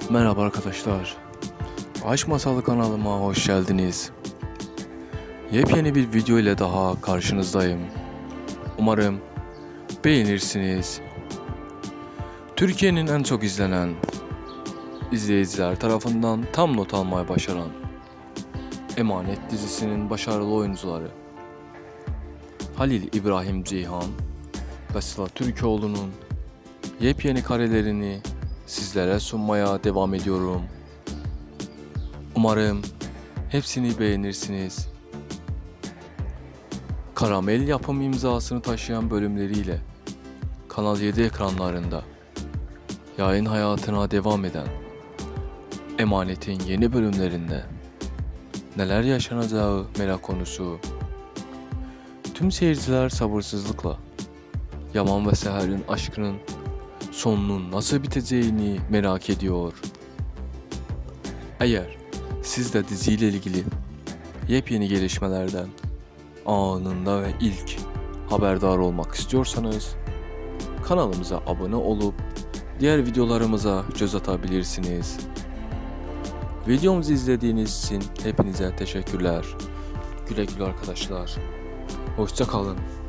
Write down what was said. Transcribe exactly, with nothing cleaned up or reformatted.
Merhaba arkadaşlar. Aşk Masalı kanalıma hoş geldiniz. Yepyeni bir video ile daha karşınızdayım. Umarım beğenirsiniz. Türkiye'nin en çok izlenen, izleyiciler tarafından tam not almaya başaran Emanet dizisinin başarılı oyuncuları Halil İbrahim Ceyhan ve Sıla Türkoğlu'nun yepyeni karelerini sizlere sunmaya devam ediyorum. Umarım hepsini beğenirsiniz. Karamel yapım imzasını taşıyan bölümleriyle Kanal yedi ekranlarında yayın hayatına devam eden Emanet'in yeni bölümlerinde neler yaşanacağı merak konusu. Tüm seyirciler sabırsızlıkla Yaman ve Seher'in aşkının sonunun nasıl biteceğini merak ediyor. Eğer siz de diziyle ilgili yepyeni gelişmelerden anında ve ilk haberdar olmak istiyorsanız kanalımıza abone olup diğer videolarımıza göz atabilirsiniz. Videomuzu izlediğiniz için hepinize teşekkürler. Güle güle arkadaşlar. Hoşça kalın.